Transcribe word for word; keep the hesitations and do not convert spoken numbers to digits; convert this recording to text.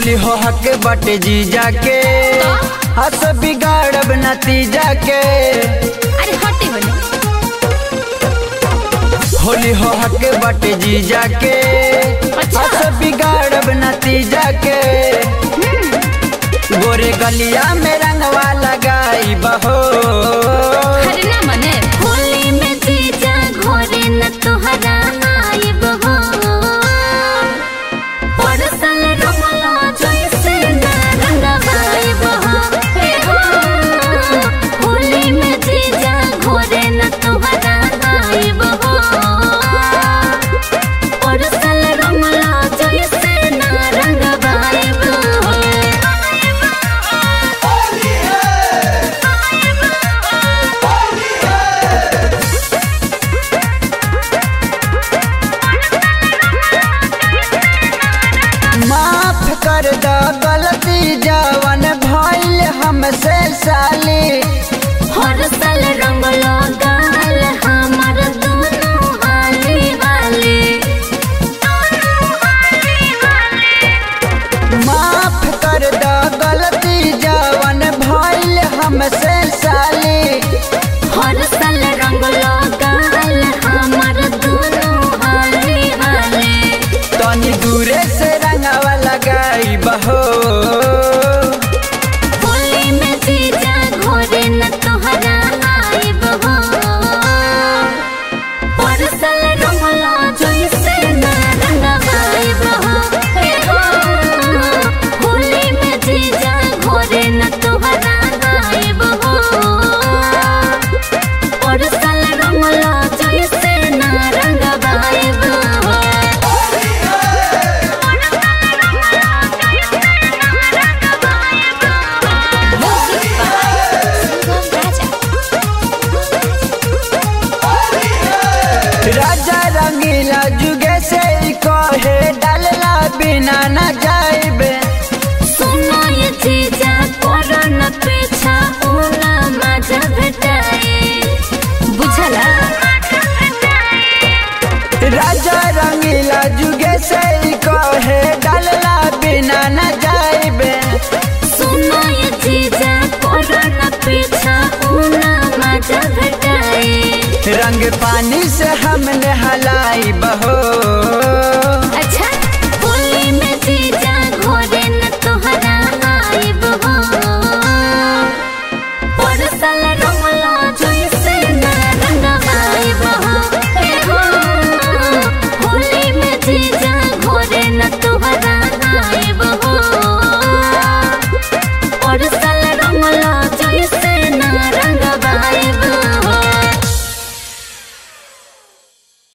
होली हो हक बटे जीजा के हस बिगाड़ब नतीजा के। अरे हटे होले होली हो हक बटे जीजा के हस बिगाड़ब नतीजा के। गोरे गलिया में रंगवा लगाई बहो। अरे ना मने होली में जीजा घोरे न तोहरा आई बहो। परसल रमला जैसे ना रंगवाई बहो। होली में जीजा घोरे न तोहरा आई बहो। परसल रमला जैसे ना रंगवाई बहो। माफ कर द गलती जवन भइल हमसे साली। हर साल रंग लगाल हमर दोनों हाली हाली। माफ कर द गलती जवन भइल हमसे साली। हर साल रंग लगाल हमर दोनों हाली हाली। तनी दूरे से रंगवा लगाई बहो। होली में जीजा घोरे न तोहरा आई बहो। परसल रंगला जैसे ना रंगवाई बहो। होली में जीजा घोरे न तोहरा आई बहो। परसल रंगला जैसे ना रंगवाई बहो। राजा रंगीला जुगे से कहे डालला बिना न जाइबे। सुनो ये जीजा करो न पीछा ओला मजा भेटाए। बुझला राजा रंगीला जुगे से कहे डालला बिना न जाइबे। सुनो ये जीजा करो न पीछा ओला मजा भेटाए। रंग पानी से हमने हलाई बहो।